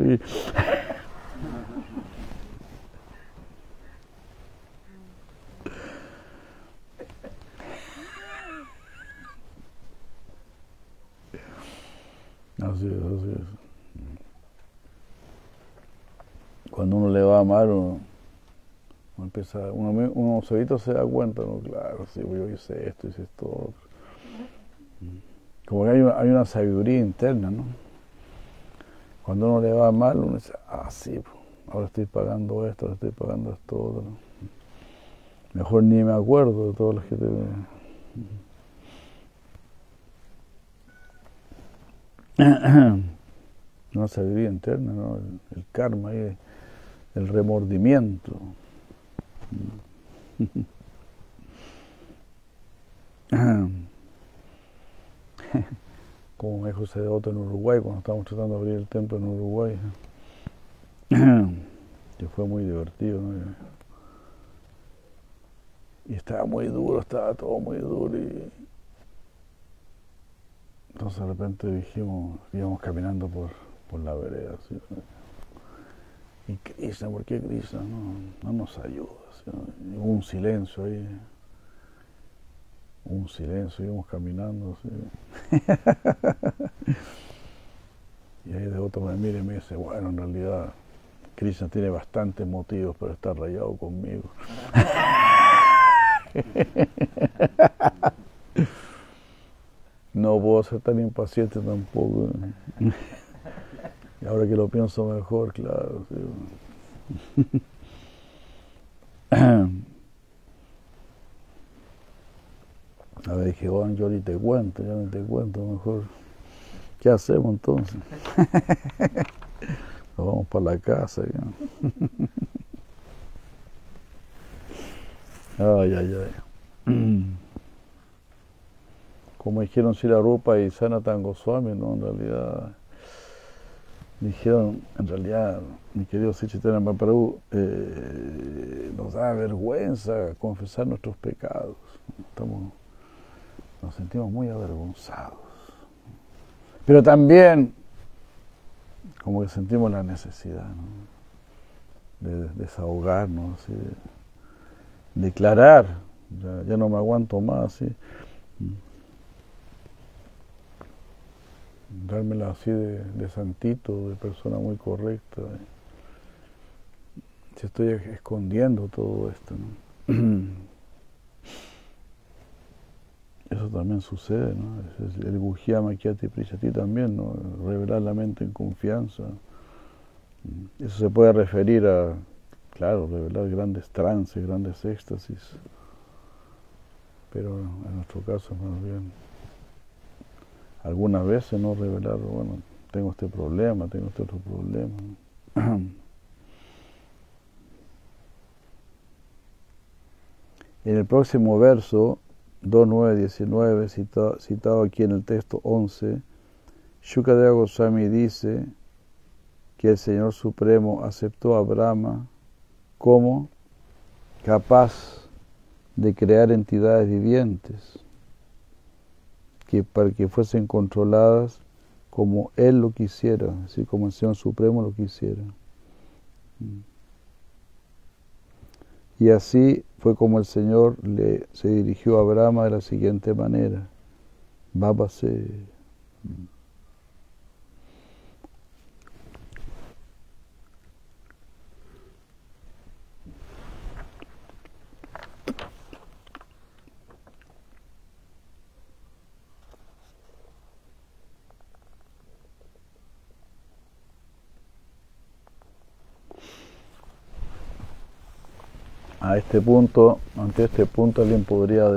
Así es. Cuando uno le va mal, uno solito se da cuenta, ¿no? Claro, sí, yo hice esto otro. Como que hay una sabiduría interna, ¿no? Cuando uno le va mal, uno dice, sí, ahora estoy pagando esto, ahora estoy pagando esto otro, ¿no? Mejor ni me acuerdo de todos los que te... Una sabiduría interna, ¿no? El karma, el remordimiento. Como me dijo ese devoto en Uruguay, cuando estábamos tratando de abrir el templo en Uruguay, que fue muy divertido, ¿no? Y estaba muy duro, estaba todo muy duro. Entonces de repente íbamos caminando por la vereda, ¿sí? Y Krishna, ¿por qué Krishna no nos ayuda? ¿Sí? Y hubo un silencio ahí. Íbamos caminando, ¿sí? Y ahí de otro me mira y me dice, bueno, en realidad Krishna tiene bastantes motivos para estar rayado conmigo. No puedo ser tan impaciente tampoco. Y ahora que lo pienso mejor, claro. ¿Sí? A ver, dije, bueno, yo ni te cuento, mejor. ¿Qué hacemos entonces? Nos vamos para la casa. Ay, ay, ay. Como dijeron Srila Rupa y Sanatana Goswami, ¿no? En realidad, dijeron, mi querido Sri Chaitanya Mahaprabhu, nos da vergüenza confesar nuestros pecados. Nos sentimos muy avergonzados. Pero también, como que sentimos la necesidad, ¿no? De desahogarnos, ¿sí? De declarar, ya no me aguanto más, ¿sí? Dármela así de santito, de persona muy correcta. Si estoy escondiendo todo esto, ¿no? Eso también sucede, ¿no? Es el Guhyama Kyati Prishati también, ¿no? Revelar la mente en confianza. Eso se puede referir a, claro, revelar grandes trances, grandes éxtasis. Pero en nuestro caso, más bien, algunas veces no revelar, bueno, tengo este problema, tengo este otro problema. En el próximo verso, 2.9.19, citado aquí en el texto 11, Shukadeva Goswami dice que el Señor Supremo aceptó a Brahma como capaz de crear entidades vivientes para que fuesen controladas como Él lo quisiera, así como el Señor Supremo lo quisiera. Y así fue como el Señor se dirigió a Brahma de la siguiente manera: Bábase. Ante este punto alguien podría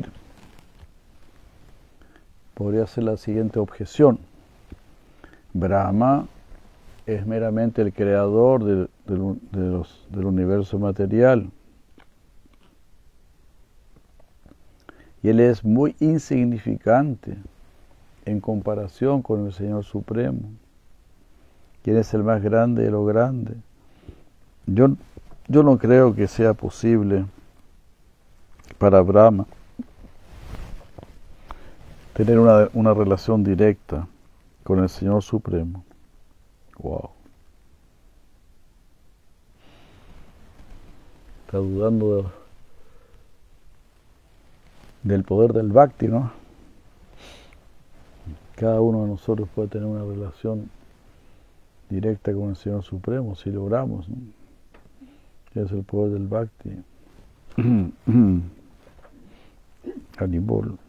hacer la siguiente objeción: Brahma es meramente el creador del universo material y él es muy insignificante en comparación con el Señor Supremo, quien es el más grande de lo grande. Yo no creo que sea posible para Brahma tener una relación directa con el Señor Supremo. Wow. Está dudando del poder del Bhakti, ¿no? Cada uno de nosotros puede tener una relación directa con el Señor Supremo si logramos, ¿no? Es el poder del Bhakti. Haribol.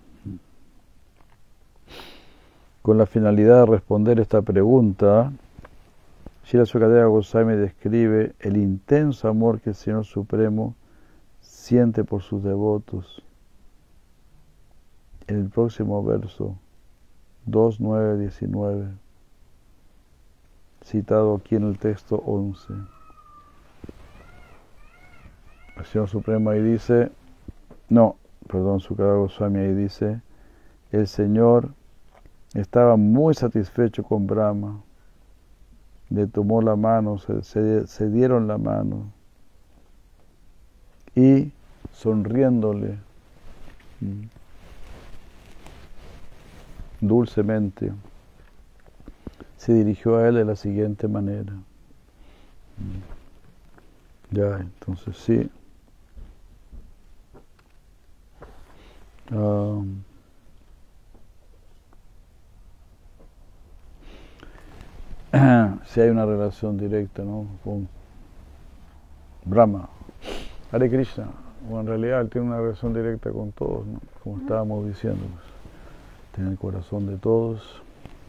Con la finalidad de responder esta pregunta, Srila Sukadeva Goswami describe el intenso amor que el Señor Supremo siente por sus devotos en el próximo verso 2.9.19, citado aquí en el texto 11. El Señor Supremo ahí dice, Sukadeva Goswami ahí dice, el Señor estaba muy satisfecho con Brahma, le tomó la mano, se dieron la mano y sonriéndole dulcemente se dirigió a él de la siguiente manera. Ya, entonces sí. Si hay una relación directa, ¿no?, con Brahma, Hare Krishna, o en realidad él tiene una relación directa con todos, ¿no?, como estábamos diciendo, pues, tiene el corazón de todos.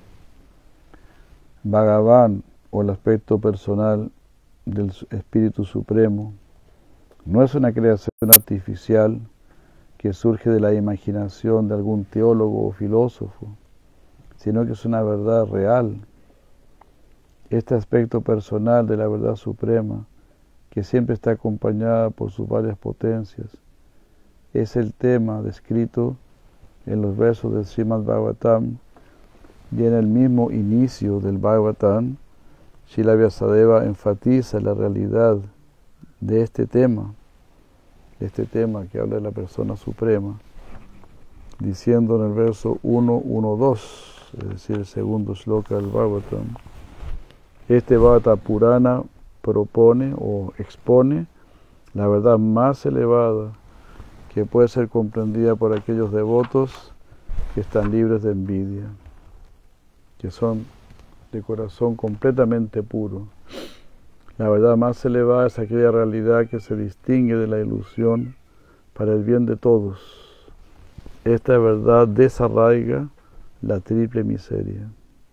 Bhagavan, o el aspecto personal del Espíritu Supremo, no es una creación artificial que surge de la imaginación de algún teólogo o filósofo, sino que es una verdad real. Este aspecto personal de la verdad suprema, que siempre está acompañada por sus varias potencias, es el tema descrito en los versos del Srimad Bhagavatam y en el mismo inicio del Bhagavatam. Srila Vyasadeva enfatiza la realidad de este tema que habla de la persona suprema, diciendo en el verso 1.1.2, es decir, el segundo shloka del Bhagavatam, este Bhavata Purana propone o expone la verdad más elevada que puede ser comprendida por aquellos devotos que están libres de envidia, que son de corazón completamente puro. La verdad más elevada es aquella realidad que se distingue de la ilusión para el bien de todos. Esta verdad desarraiga la triple miseria.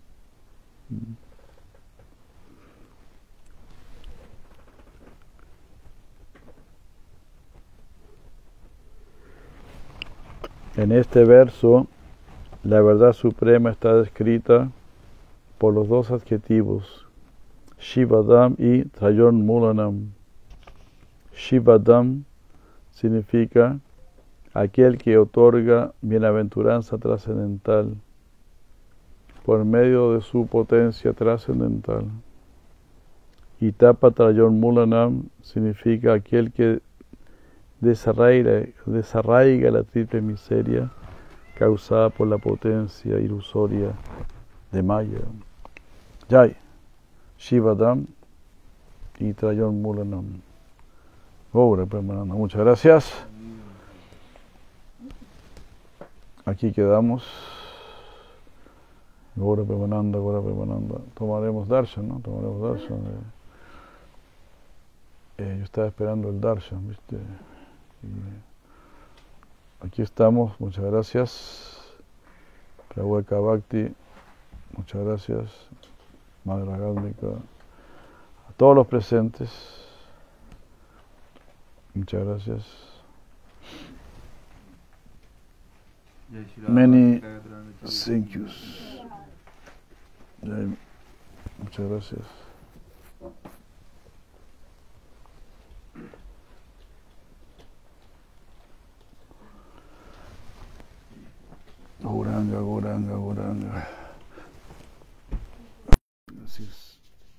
En este verso, la verdad suprema está descrita por los dos adjetivos, Shivadam y Trayon Mulanam. Shivadam significa aquel que otorga bienaventuranza trascendental por medio de su potencia trascendental. Y Tapa Trayon Mulanam significa aquel que desarraiga la triple miseria causada por la potencia ilusoria de Maya. Jai, Shivadam y Trayon Mulanam. Gaura Premananda, muchas gracias. Aquí quedamos. Gaura Premananda, Gaura Premananda. Tomaremos darshan, ¿no? Tomaremos darshan. Yo estaba esperando el darshan, ¿viste? Y aquí estamos, muchas gracias. Prabhupada Bhakti, muchas gracias. Madre Gálmica, a todos los presentes, muchas gracias. Many thank yous. Muchas gracias. Gauranga, Gauranga, Gauranga. Gracias.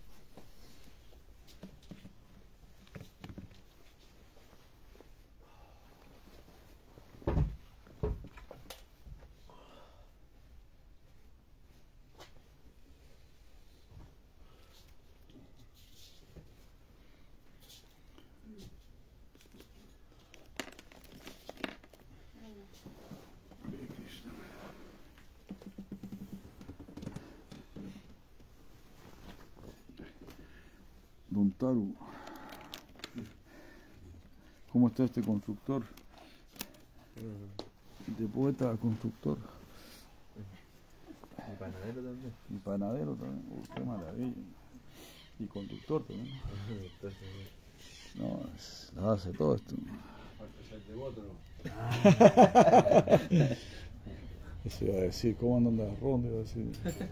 Don Taru, ¿cómo está este constructor? De poeta a constructor. Y panadero también. Y panadero también. Qué maravilla. Y conductor también. No, la hace todo esto. Eso iba a decir, ¿cómo andan las rondas? Iba a decir.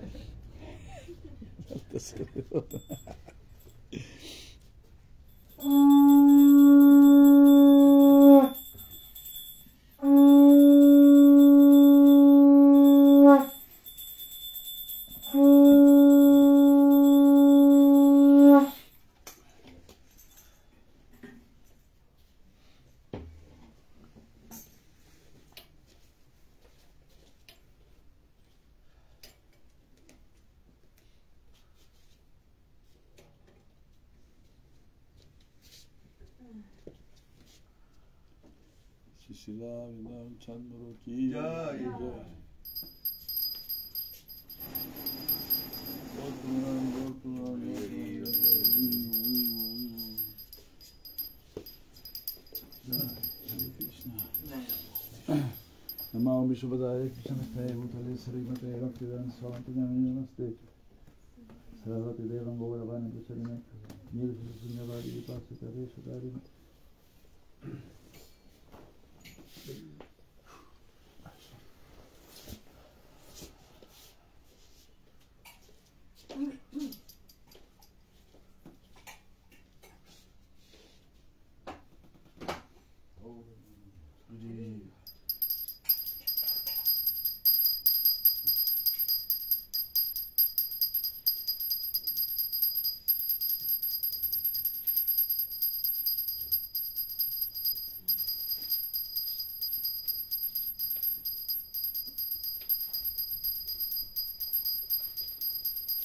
Shishila Vinam Chandra ki jai. Namo Vishubhadaya Krishna Bhutale Srimate Bhaktivedanta Swami Namaste. Sarvati Devam Gauravani Pracharine Nirvisunyavadi Vipasita Reshadari.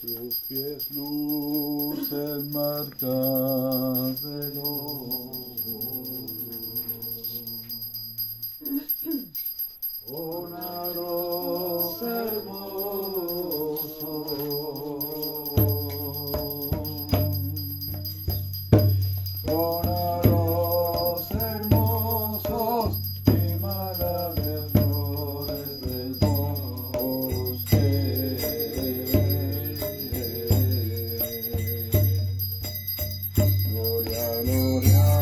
tus pies lucen marcas de oro. Un arroz hermoso, con arroz hermosos y malas de flores del bosque. Gloria, gloria.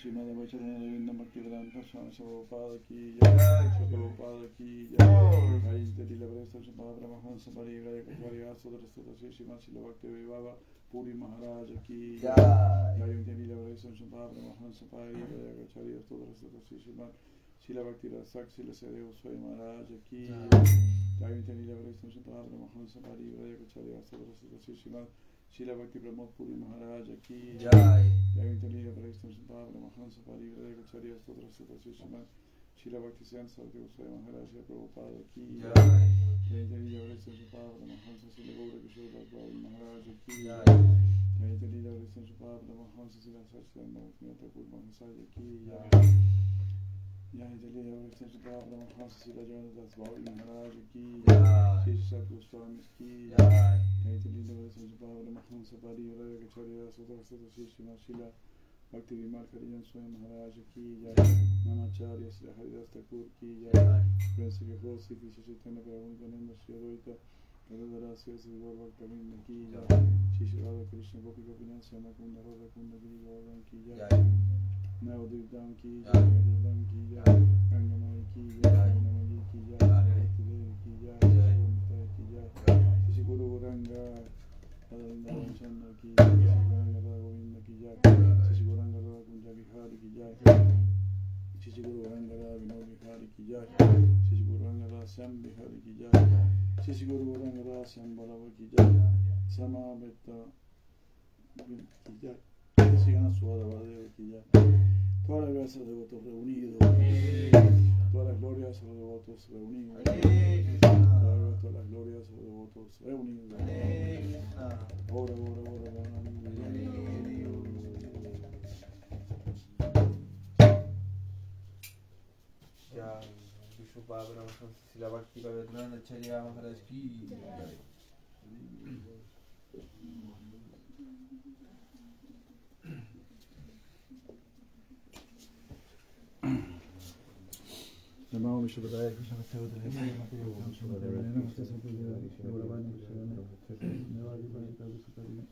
Srimad Vaicharana Govinda Bhaktivedanta Swami Prabhupada ki jai, Prabhupada ki jai, Jai Lila Presta Srimad Brahmahansa Parivaya Kacharya Sudra Sudra Srimad Srila Bhakti Vivava Puri Maharaj ki jai, Jai Lila Presta Srimad Brahmahansa Parivaya Kacharya Sudra Sudra Srimad Srila Bhakti Rasak Srila Sadeva Swami Maharaj ki jai, Jai Lila Presta Srimad Brahmahansa Parivaya Kacharya Sudra Sudra Srimad Srila Bhakti Pramod Puri Maharaj ki jai, Jai Lila Presta Srimad Brahmahansa Parivaya Kacharya Sudra Sudra Srimad Srila Bhakti Saraswati Goswami Maharaj Prabhupada ki jai, Jai Lila Presta Srimad Brahmahansa Srila Gaura Kishore Das Maharaj ki jai, Jai Lila Presta Srimad Brahmahansa Srila Satchidananda Bhaktivinoda Thakur Maharaj ki jai, Jai Lila Presta Srimad Brahmahansa Srila Jagannath Das Maharaj ki jai, Shri Sat Goswami ki jai, Jai Lila Presta Srimad Brahmahansa Parivaya Kacharya Sudra Sudra Srimad Srila Bhakti Vimal Harijan Swami Maharaj ki jai, Namacharya Sri Haridas Thakur ki jai, Prince Ghosi Krishna Chaitanya Prabhu Nityananda Sri Advaita Gadadhara Sri Sri Gaur Bhaktavinda ki jai, Shri Radha Krishna Gopi Gopinath Shama Kunda Radha Kunda Giri Govardhan ki jai, Navadvipdam ki jai, Navadvipdam ki jai, Gangamai ki jai, Namayi ki jai, Bhakti Devi ki jai, Shri ki jai, Shri Guru Ranga Radha Chandra ki jai, Shri Guranga Radha Govinda ki jai, Shri Guranga Radha Kunja Bihari ki jai, Shri Guranga Radha Vinod Bihari ki jai, Shri Guranga Radha Syam Bihari ki jai, Shri Guranga Radha Syam Balava ki jai, Samaveta ki jai, Shri Gana Sudhara Vadeva ki jai. Todas las gracias de votos reunidos, todas las glorias a los devotos reunidos, todas las glorias a los devotos reunidos. Ahora, Ya, Vishnupada Brahmahansa Srila Bhakti Vedanta Acharya Maharaj ki jai. Namo Vishnupadaya Krishna Bhaktivedanta Namaste Sampradaya Gauravani Krishna Nevadi Bhakta Visukari.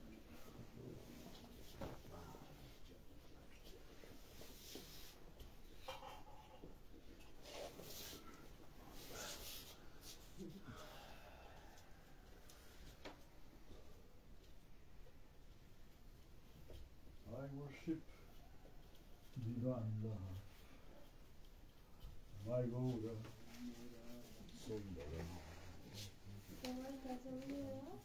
I worship Divine Love. My Gaura Sundara. ¿Cómo descansó mi video?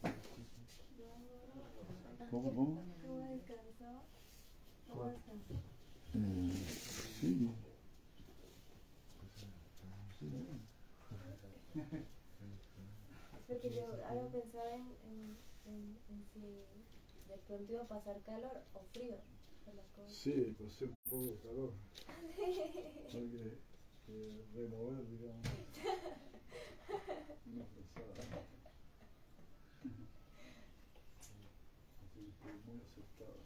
¿Cómo? ¿Cómo descansó? ¿Cómo descansó? Sí. Porque yo ahora pensaba en si de pronto iba a pasar calor o frío por las cosas. Sí, pasé un poco de calor. Hay que remover, digamos, una frazada. Así que estoy muy aceptado.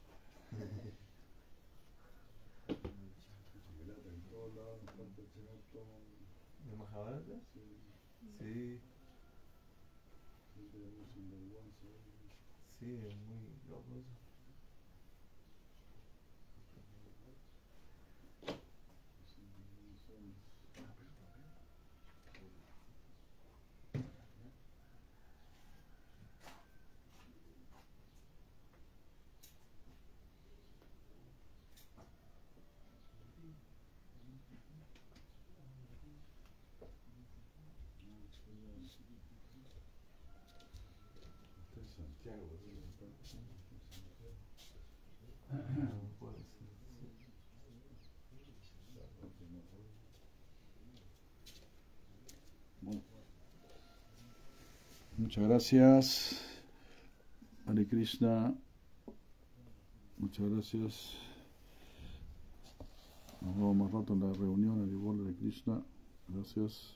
Chocolate en todos lados, nos falta el señor Tom. ¿De Mahabharata? Sí, Sí, sí, tenemos sinvergüenza. sí, es muy loco eso. Está en Santiago, No puede ser. Bueno. Muchas gracias, Hare Krishna. Muchas gracias. Nos vemos más rato en la reunión, al igual de Krishna. Gracias.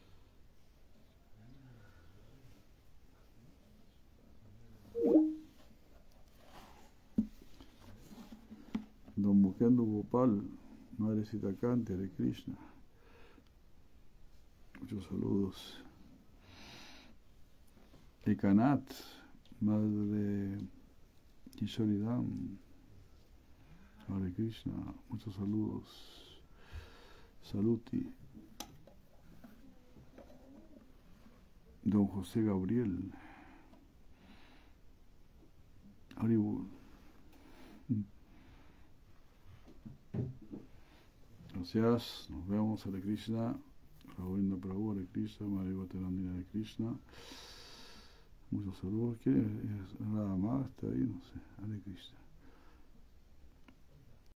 Don Mukhendu Gopal, Madrecita Kanti, Hare Krishna. Muchos saludos. Ekanath, Madre Kishoridam. Hare Krishna, muchos saludos. Saluti. Don José Gabriel. Haribol. Gracias, nos vemos. Hare Krishna. Govinda Prabhu, Hare Krishna. Maribate Nandina, Hare Krishna. Muchos saludos. ¿Quién es? Nada más está ahí, no sé. Hare Krishna.